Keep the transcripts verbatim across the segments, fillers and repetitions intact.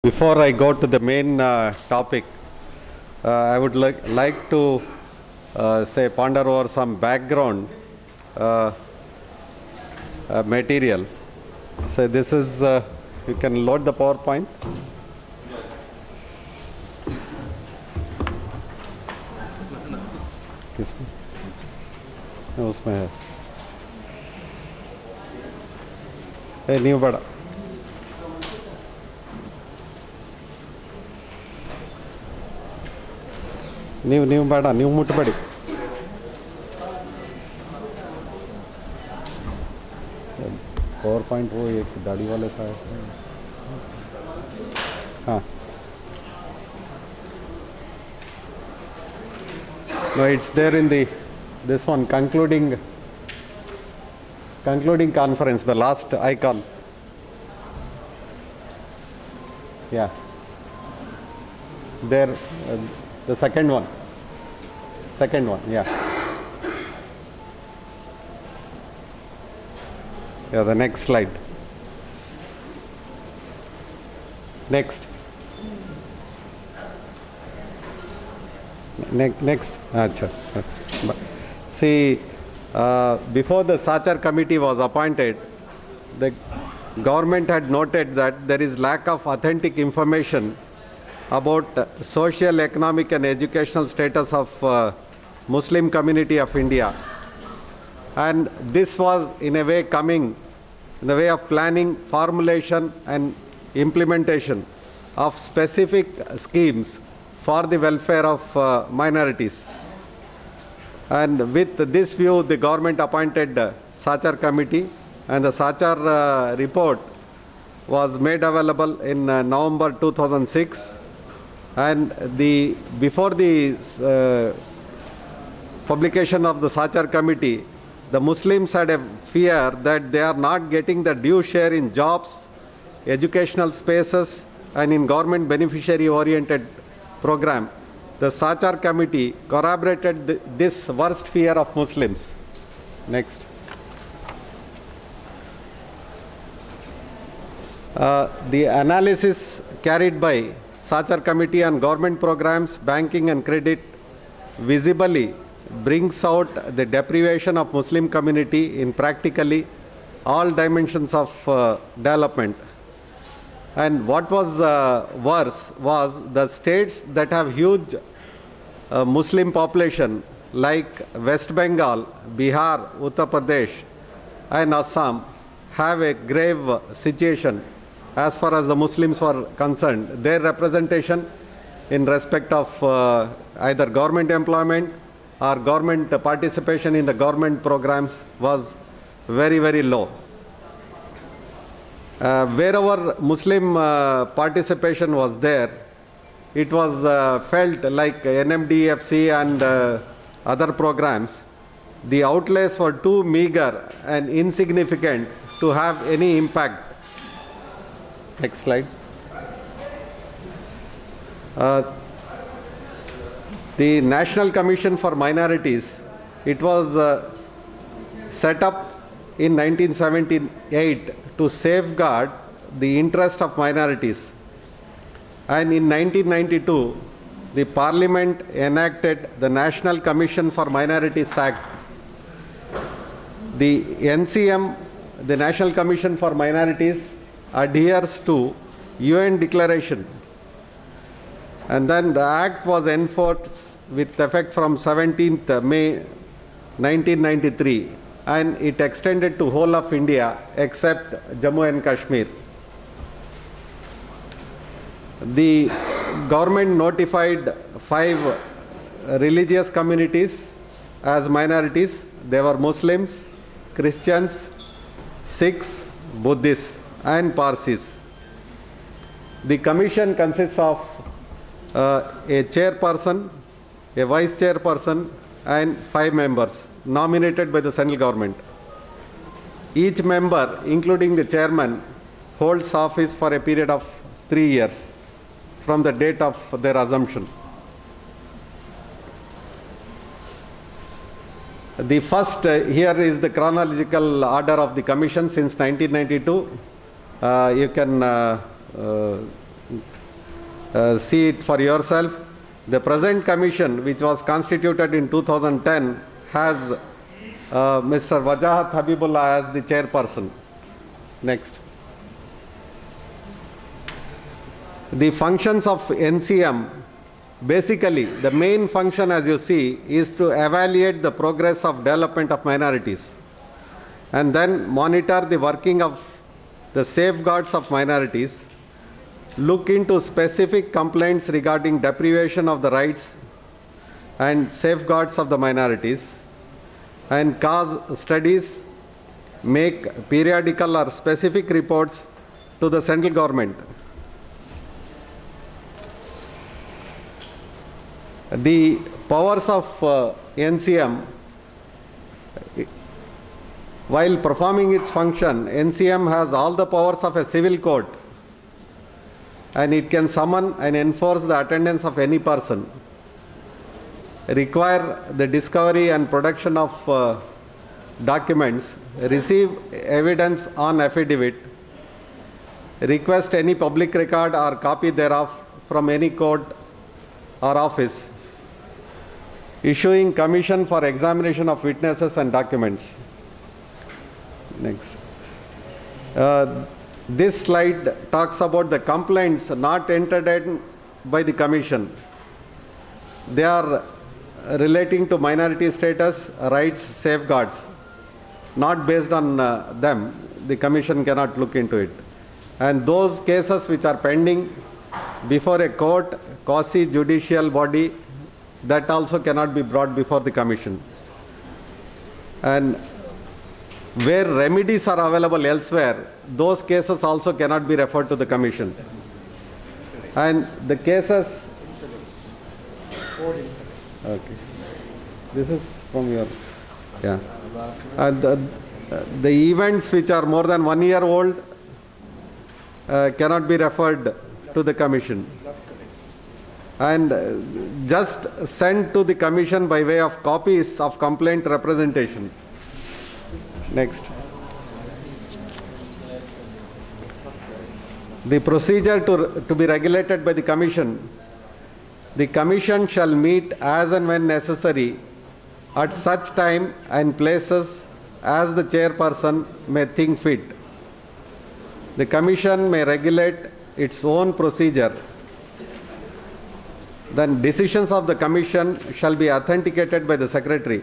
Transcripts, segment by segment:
Before I go to the main uh, topic, uh, I would like, like to uh, say ponder over some background uh, uh, material. So this is, uh, you can load the PowerPoint. उसमें है a new बड़ा new new बड़ा new मुठ बड़ी power point वो एक दाढ़ी वाले का है हाँ no it's there in the this one concluding concluding conference, the last icon. Yeah, there uh, the second one second one yeah yeah the next slide. Next next next Achha. See, uh, before the Sachar committee was appointed, the government had noted that there is lack of authentic information about uh, social, economic and educational status of uh, Muslim community of India. And this was in a way coming in the way of planning, formulation and implementation of specific schemes for the welfare of uh, minorities. And with this view, the government appointed uh, Sachar committee, and the Sachar uh, report was made available in uh, November two thousand six. And the before the uh, publication of the Sachar committee, the Muslims had a fear that they are not getting the due share in jobs, educational spaces, and in government beneficiary-oriented program. The Sachar committee corroborated th this worst fear of Muslims. Next. Uh, the analysis carried by Sachar committee on government programs, banking and credit visibly brings out the deprivation of Muslim community in practically all dimensions of uh, development. And what was uh, worse was the states that have huge uh, Muslim population like West Bengal, Bihar, Uttar Pradesh and Assam have a grave situation as far as the Muslims were concerned. Their representation in respect of uh, either government employment or government participation in the government programs was very, very low. Uh, wherever Muslim uh, participation was there, it was uh, felt like N M D F C and uh, other programs, the outlays were too meager and insignificant to have any impact. Next slide. Uh, the National Commission for Minorities, it was uh, set up in nineteen seventy-eight to safeguard the interest of minorities. And in nineteen ninety-two, the Parliament enacted the National Commission for Minorities Act. The N C M, the National Commission for Minorities, adheres to U N declaration. And then the Act was enforced with effect from seventeenth May nineteen ninety-three. And it extended to whole of India except Jammu and Kashmir. The government notified five religious communities as minorities. They were Muslims, Christians, Sikhs, Buddhists and Parsis. The commission consists of uh, a chairperson, a vice chairperson and five members nominated by the central government. Each member, including the chairman, holds office for a period of three years from the date of their assumption. The first, uh, here is the chronological order of the commission since nineteen ninety-two. Uh, you can uh, uh, uh, see it for yourself. The present commission, which was constituted in two thousand ten, has uh, Mister Wajahat Habibullah as the chairperson. Next. The functions of N C M, basically the main function, as you see, is to evaluate the progress of development of minorities and then monitor the working of the safeguards of minorities, look into specific complaints regarding deprivation of the rights and safeguards of the minorities, and cause studies, make periodical or specific reports to the central government. The powers of uh, N C M, while performing its function, N C M has all the powers of a civil court, and it can summon and enforce the attendance of any person, require the discovery and production of uh, documents, receive evidence on affidavit, request any public record or copy thereof from any court or office, issuing commission for examination of witnesses and documents. Next. Uh, this slide talks about the complaints not entered by the commission. They are relating to minority status, rights, safeguards. Not based on uh, them, the commission cannot look into it. And those cases which are pending before a court, quasi-judicial body, that also cannot be brought before the commission. And where remedies are available elsewhere, those cases also cannot be referred to the commission. And the cases, okay, this is from your, yeah. And the, the events which are more than one year old uh, cannot be referred to the commission. And uh, just sent to the commission by way of copies of complaint representation. Next. The procedure to, to be regulated by the commission. The commission shall meet as and when necessary at such time and places as the chairperson may think fit. The commission may regulate its own procedure. Then decisions of the commission shall be authenticated by the secretary.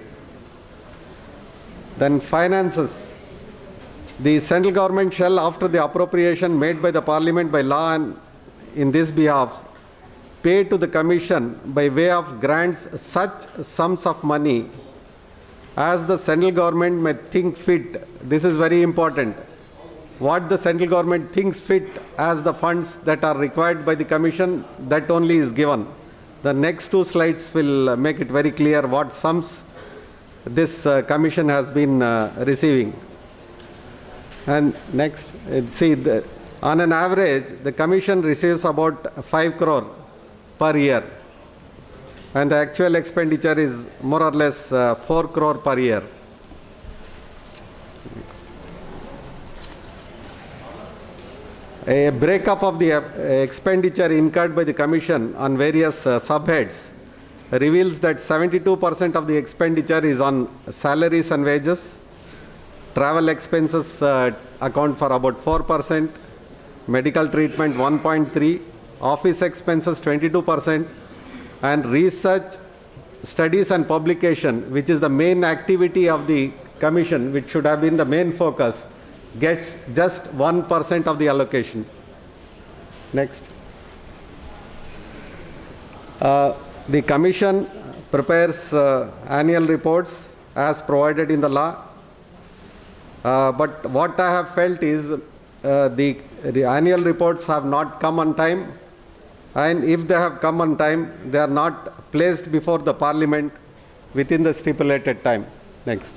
Then finances. The central government shall, after the appropriation made by the parliament by law and in this behalf, pay to the commission by way of grants such sums of money as the central government may think fit. This is very important. What the central government thinks fit as the funds that are required by the commission, that only is given. The next two slides will make it very clear what sums this uh, commission has been uh, receiving. And next, see, the, on an average, the commission receives about five crore per year. And the actual expenditure is more or less uh, four crore per year. A breakup of the uh, expenditure incurred by the commission on various uh, subheads reveals that seventy-two percent of the expenditure is on salaries and wages, travel expenses uh, account for about four percent, medical treatment one point three, office expenses twenty-two percent, and research, studies and publication, which is the main activity of the commission, which should have been the main focus, gets just one percent of the allocation. Next. Uh, the commission prepares uh, annual reports as provided in the law. Uh, but what I have felt is uh, the, the annual reports have not come on time, and if they have come on time, they are not placed before the parliament within the stipulated time. Next.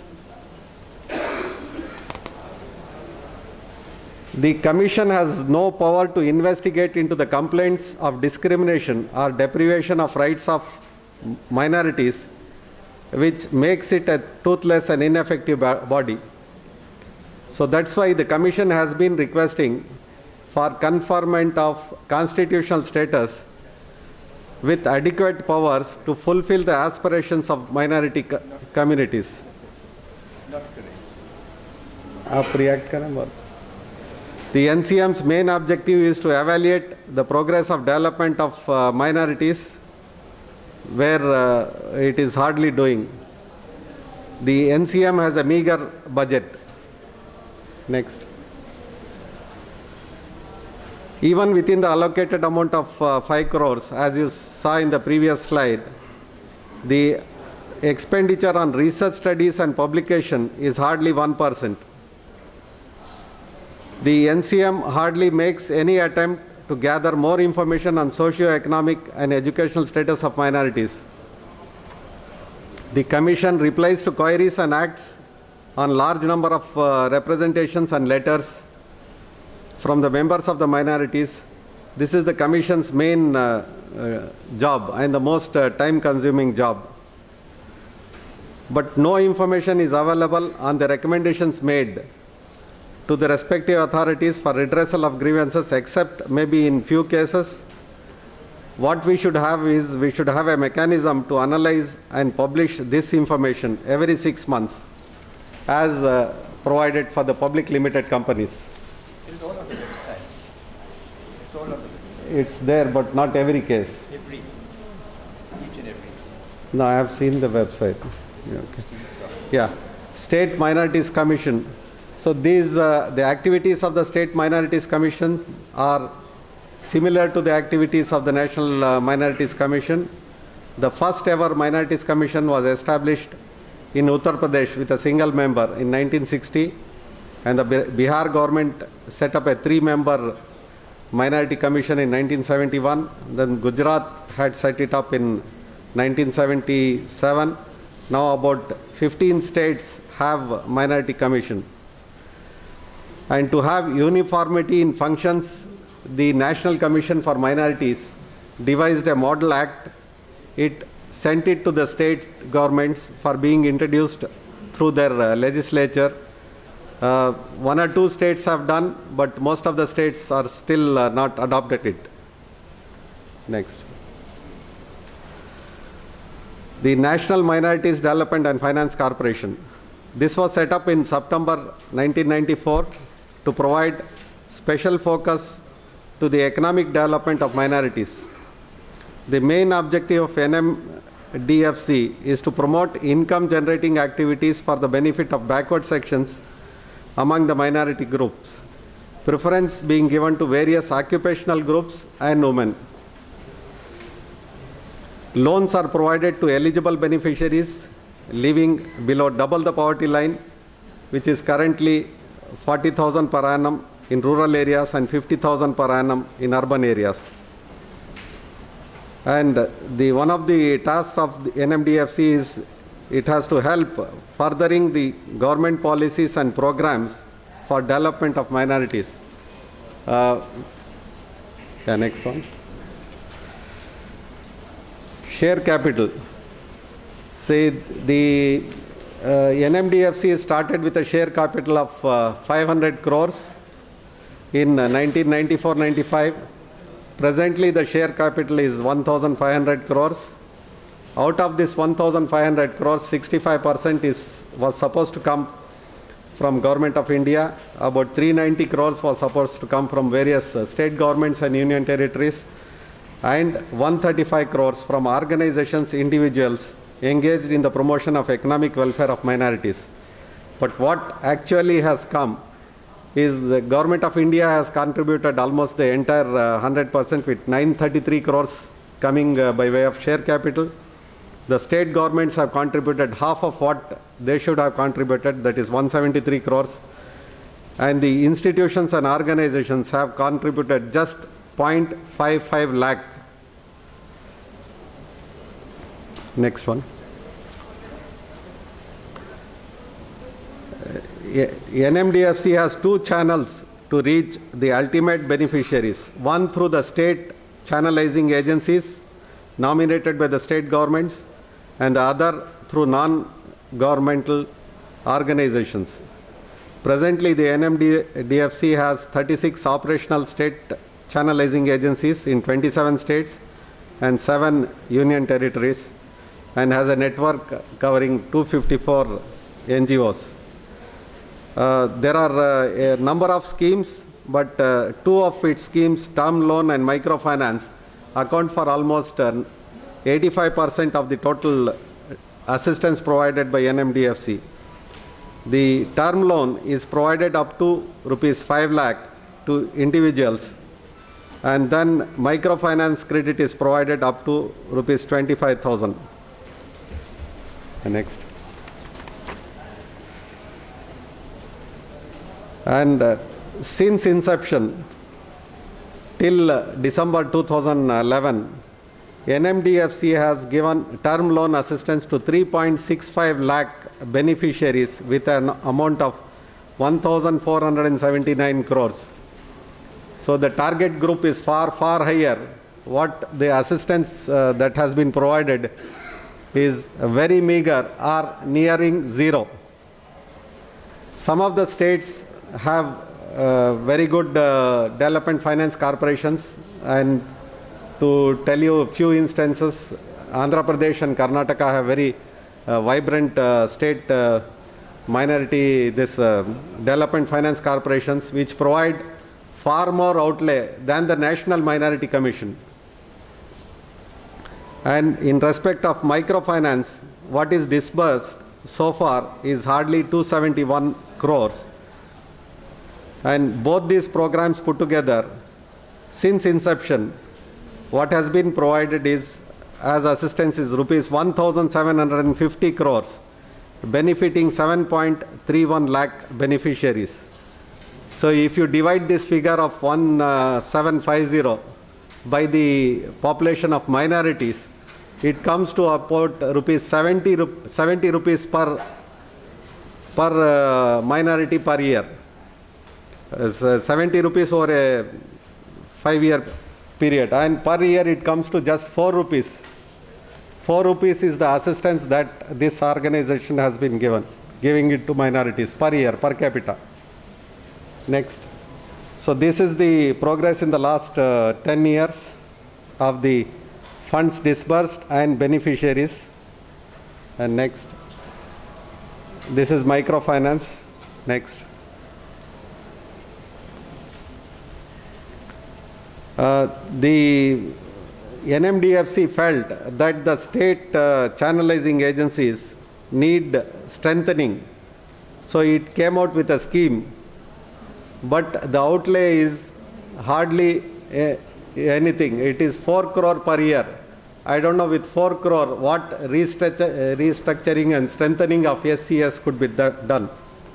The commission has no power to investigate into the complaints of discrimination or deprivation of rights of minorities, which makes it a toothless and ineffective body. So that's why the commission has been requesting for conferment of constitutional status with adequate powers to fulfill the aspirations of minority co communities. Not correct. आप react करें बात. The N C M's main objective is to evaluate the progress of development of uh, minorities where uh, it is hardly doing. The N C M has a meager budget. Next. Even within the allocated amount of uh, five crores, as you saw in the previous slide, the expenditure on research studies and publication is hardly one percent. The N C M hardly makes any attempt to gather more information on socio-economic and educational status of minorities. The Commission replies to queries and acts on large number of uh, representations and letters from the members of the minorities. This is the Commission's main uh, uh, job and the most uh, time-consuming job. But no information is available on the recommendations made to the respective authorities for redressal of grievances, except maybe in few cases. What we should have is, we should have a mechanism to analyze and publish this information every six months as uh, provided for the public limited companies. It's all on the website. It's all on the website. It's there, but not every case. Every, each and every. No, I have seen the website. Yeah, okay. Yeah. State Minorities Commission. So these, uh, the activities of the State Minorities Commission are similar to the activities of the National uh, Minorities Commission. The first ever Minorities Commission was established in Uttar Pradesh with a single member in nineteen sixty, and the Bihar government set up a three-member Minority Commission in nineteen seventy-one. Then Gujarat had set it up in nineteen seventy-seven. Now about fifteen states have Minority Commission. And to have uniformity in functions, the National Commission for Minorities devised a model act. It sent it to the state governments for being introduced through their uh, legislature. Uh, one or two states have done, but most of the states are still uh, not adopted it. Next. The National Minorities Development and Finance Corporation. This was set up in September nineteen ninety-four to provide special focus to the economic development of minorities. The main objective of N M D F C is to promote income generating activities for the benefit of backward sections among the minority groups, preference being given to various occupational groups and women. Loans are provided to eligible beneficiaries living below double the poverty line, which is currently forty thousand per annum in rural areas and fifty thousand per annum in urban areas. And the, one of the tasks of the N M D F C is it has to help furthering the government policies and programs for development of minorities. Uh, yeah, next one. Share capital. See, the uh, N M D F C started with a share capital of uh, five hundred crores in uh, nineteen ninety-four ninety-five. Presently, the share capital is one thousand five hundred crores. Out of this one thousand five hundred crores, sixty-five percent is was supposed to come from Government of India. About three hundred ninety crores was supposed to come from various uh, state governments and union territories, and one hundred thirty-five crores from organizations, individuals engaged in the promotion of economic welfare of minorities. But what actually has come is the Government of India has contributed almost the entire uh, one hundred percent with nine hundred thirty-three crores coming uh, by way of share capital. The state governments have contributed half of what they should have contributed, that is one hundred seventy-three crores. And the institutions and organizations have contributed just zero point five five lakh. Next one. N M D F C has two channels to reach the ultimate beneficiaries. One through the state channelizing agencies nominated by the state governments, and the other through non-governmental organizations. Presently, the N M D F C has thirty-six operational state channelizing agencies in twenty-seven states and seven union territories, and has a network covering two hundred fifty-four N G Os. Uh, there are uh, a number of schemes, but uh, two of its schemes, term loan and microfinance, account for almost uh, eighty-five percent of the total assistance provided by N M D F C. The term loan is provided up to rupees five lakh to individuals, and then microfinance credit is provided up to rupees twenty-five thousand. Next. And uh, since inception till uh, December two thousand eleven, N M D F C has given term loan assistance to three point six five lakh beneficiaries with an amount of one thousand four hundred seventy-nine crores. So the target group is far, far higher. What the assistance uh, that has been provided is very meager or nearing zero. Some of the states have uh, very good uh, development finance corporations, and to tell you a few instances, Andhra Pradesh and Karnataka have very uh, vibrant uh, state uh, minority this uh, development finance corporations, which provide far more outlay than the National Minority Commission. And in respect of microfinance, what is disbursed so far is hardly two hundred seventy-one crores. And both these programs put together, since inception, what has been provided is, as assistance is rupees one thousand seven hundred fifty crores, benefiting seven point three one lakh beneficiaries. So if you divide this figure of one thousand seven hundred fifty by the population of minorities, it comes to about rupees seventy, seventy rupees per, per uh, minority per year. Uh, seventy rupees over a five-year period, and per year it comes to just four rupees. four rupees is the assistance that this organization has been given, giving it to minorities per year, per capita. Next. So this is the progress in the last uh, ten years of the funds disbursed and beneficiaries. And next. This is microfinance. Next. Uh, the N M D F C felt that the state uh, channelizing agencies need strengthening. So it came out with a scheme, but the outlay is hardly uh, anything. It is four crore per year. I don't know with four crore what restructure, uh, restructuring and strengthening of S C S could be done.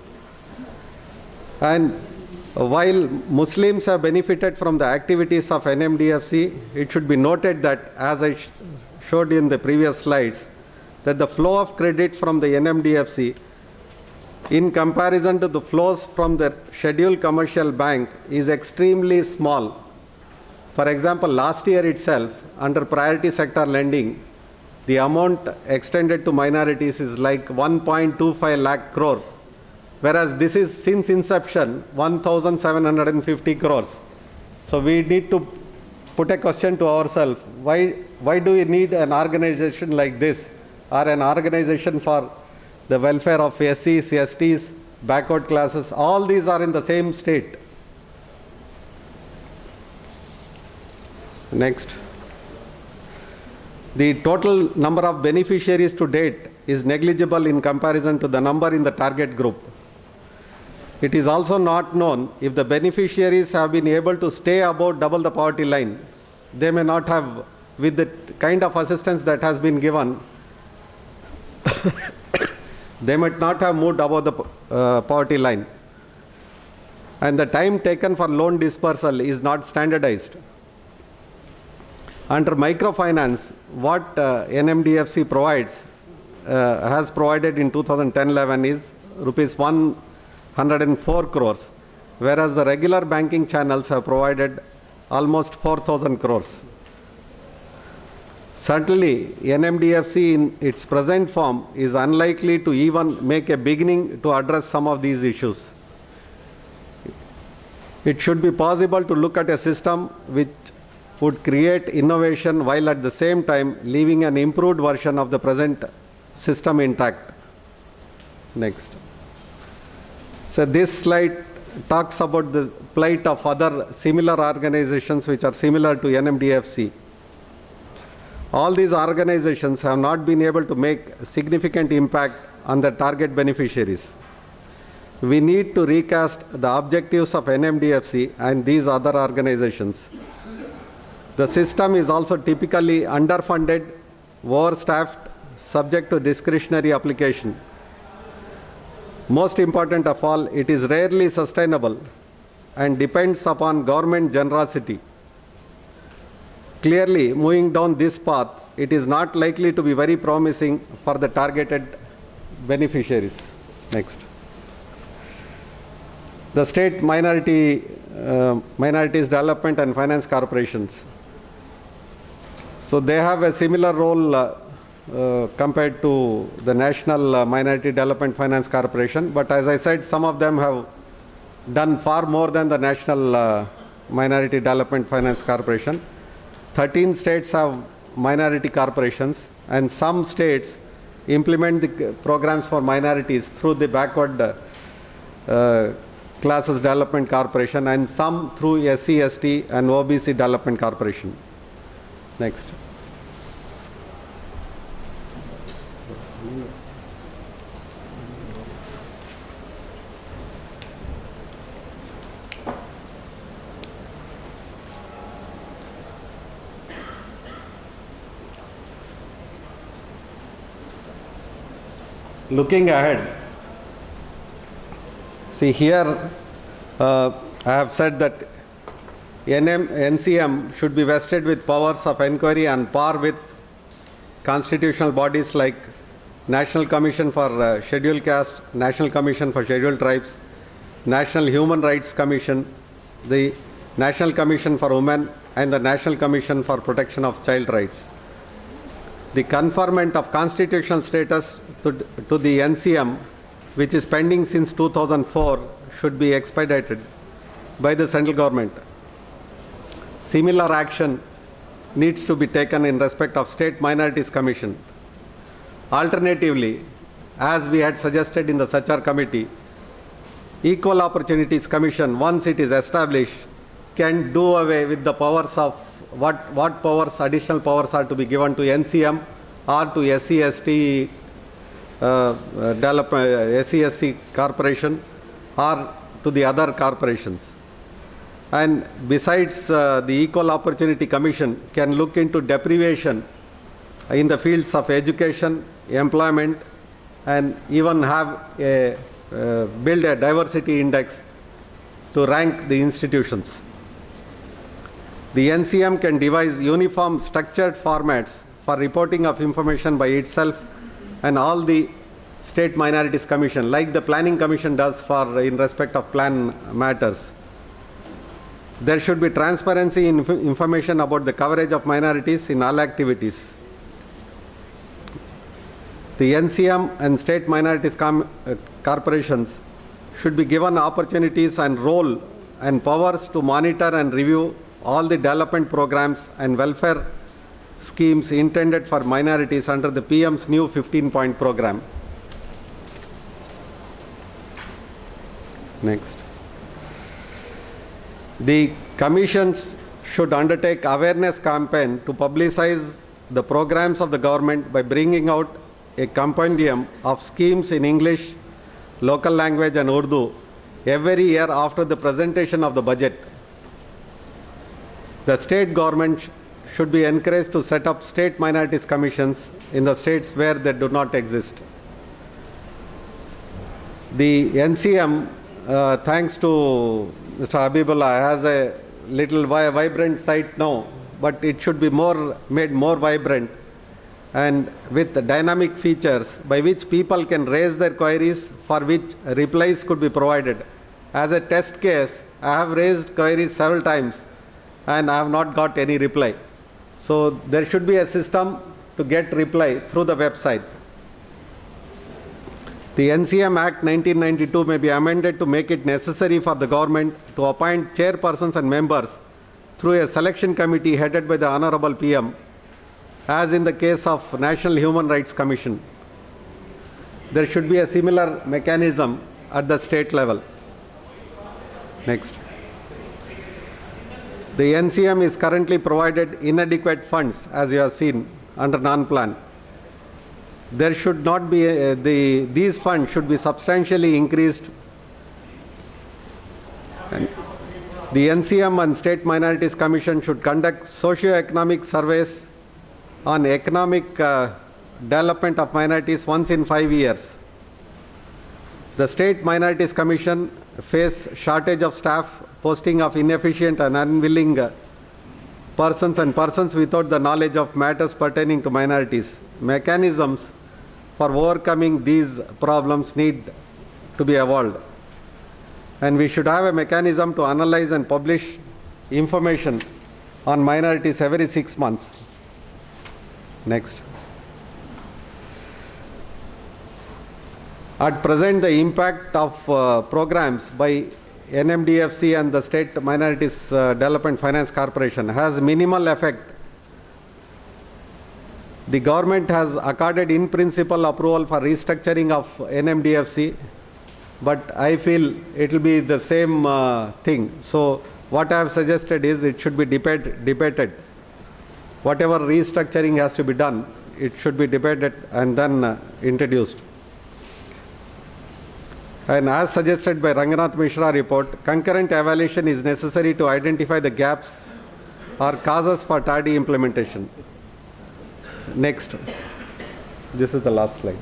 And while Muslims have benefited from the activities of N M D F C, it should be noted that, as I sh showed in the previous slides, that the flow of credit from the N M D F C in comparison to the flows from the scheduled commercial bank is extremely small. For example, last year itself, under priority sector lending, the amount extended to minorities is like one point two five lakh crore. Whereas this is since inception one thousand seven hundred fifty crores. So we need to put a question to ourselves, why, why do we need an organization like this, or an organization for the welfare of S Cs, S Ts, backward classes? All these are in the same state. Next. The total number of beneficiaries to date is negligible in comparison to the number in the target group. It is also not known if the beneficiaries have been able to stay above double the poverty line. They may not have, with the kind of assistance that has been given, they might not have moved above the uh, poverty line. And the time taken for loan dispersal is not standardized. Under microfinance, what uh, N M D F C provides, uh, has provided in two thousand ten eleven is rupees one hundred four crores, whereas the regular banking channels have provided almost four thousand crores. Certainly, N M D F C in its present form is unlikely to even make a beginning to address some of these issues. It should be possible to look at a system which would create innovation while at the same time leaving an improved version of the present system intact. Next. So this slide talks about the plight of other similar organizations which are similar to N M D F C. All these organizations have not been able to make significant impact on the target beneficiaries. We need to recast the objectives of N M D F C and these other organizations. The system is also typically underfunded, overstaffed, subject to discretionary application. Most important of all, it is rarely sustainable and depends upon government generosity. Clearly, moving down this path, it is not likely to be very promising for the targeted beneficiaries. Next. The state minority, uh, minorities development and finance corporations. So they have a similar role uh, uh, compared to the National uh, Minority Development Finance Corporation, but as I said, some of them have done far more than the National uh, Minority Development Finance Corporation. thirteen states have minority corporations, and some states implement the programs for minorities through the backward uh, uh, classes development corporation, and some through S C S T and O B C development corporation. Next. Looking ahead, see here, uh, I have said that N C M should be vested with powers of inquiry on par with constitutional bodies like National Commission for uh, Scheduled Caste, National Commission for Scheduled Tribes, National Human Rights Commission, the National Commission for Women, and the National Commission for Protection of Child Rights. The conferment of constitutional status to, to the N C M, which is pending since two thousand four, should be expedited by the central government. Similar action needs to be taken in respect of State Minorities Commission. Alternatively, as we had suggested in the Sachar Committee, Equal Opportunities Commission, once it is established, can do away with the powers of what, what powers, additional powers are to be given to N C M or to S C S T, uh, uh, develop, uh, S C S C corporation, or to the other corporations. And besides, uh, the Equal Opportunity Commission can look into deprivation in the fields of education, employment, and even have a, uh, build a diversity index to rank the institutions. The N C M can devise uniform structured formats for reporting of information by itself and all the State Minorities Commission, like the Planning Commission does for in respect of plan matters. There should be transparency in information about the coverage of minorities in all activities. The N C M and state minorities com uh, corporations should be given opportunities and role and powers to monitor and review all the development programs and welfare schemes intended for minorities under the P M's new fifteen point program. Next. The commissions should undertake awareness campaign to publicize the programs of the government by bringing out a compendium of schemes in English, local language and Urdu every year after the presentation of the budget. The state government sh should be encouraged to set up state minorities commissions in the states where they do not exist. The N C M, uh, thanks to Mister Habibullah, has a little vi vibrant site now, but it should be more made more vibrant and with dynamic features by which people can raise their queries, for which replies could be provided. As a test case, I have raised queries several times and I have not got any reply. So there should be a system to get reply through the website. The N C M Act nineteen ninety-two may be amended to make it necessary for the government to appoint chairpersons and members through a selection committee headed by the Honorable P M, as in the case of National Human Rights Commission. There should be a similar mechanism at the state level. Next. The N C M is currently provided inadequate funds, as you have seen, under non-plan. There should not be, uh, the, these funds should be substantially increased. And the N C M and State Minorities Commission should conduct socio-economic surveys on economic uh, development of minorities once in five years. The State Minorities Commission face shortage of staff, posting of inefficient and unwilling uh, persons and persons without the knowledge of matters pertaining to minorities. Mechanisms for overcoming these problems need to be evolved. And we should have a mechanism to analyze and publish information on minorities every six months. Next. At present, the impact of uh, programs by N M D F C and the State Minorities uh, Development Finance Corporation has minimal effect. The government has accorded in principle approval for restructuring of N M D F C, but I feel it will be the same uh, thing. So what I have suggested is it should be debate, debated. Whatever restructuring has to be done, it should be debated and then uh, introduced. And as suggested by Ranganath Mishra report, concurrent evaluation is necessary to identify the gaps or causes for tardy implementation. Next. This is the last slide.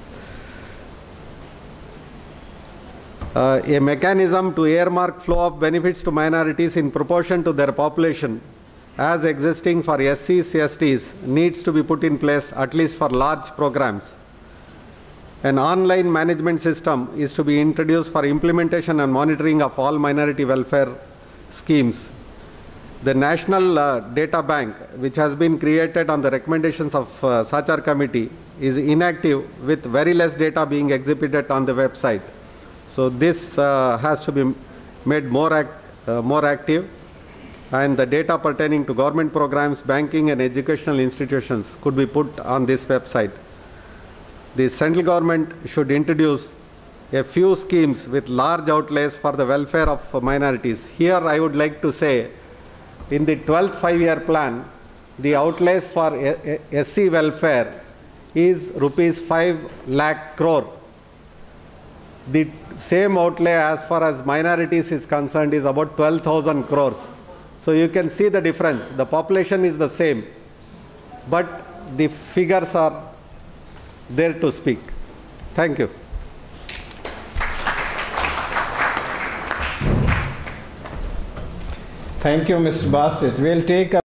Uh, a mechanism to earmark flow of benefits to minorities in proportion to their population as existing for S Cs, S Ts needs to be put in place, at least for large programs. An online management system is to be introduced for implementation and monitoring of all minority welfare schemes. The National uh, Data Bank, which has been created on the recommendations of uh, Sachar Committee, is inactive with very less data being exhibited on the website. So this uh, has to be made more, act, uh, more active, and the data pertaining to government programs, banking and educational institutions could be put on this website. The central government should introduce a few schemes with large outlays for the welfare of minorities. Here I would like to say, in the twelfth five-year plan, the outlays for S C welfare is rupees five lakh crore. The same outlay as far as minorities is concerned is about twelve thousand crores. So you can see the difference. The population is the same, but the figures are there to speak. Thank you. Thank you, Mister Basit. We'll take a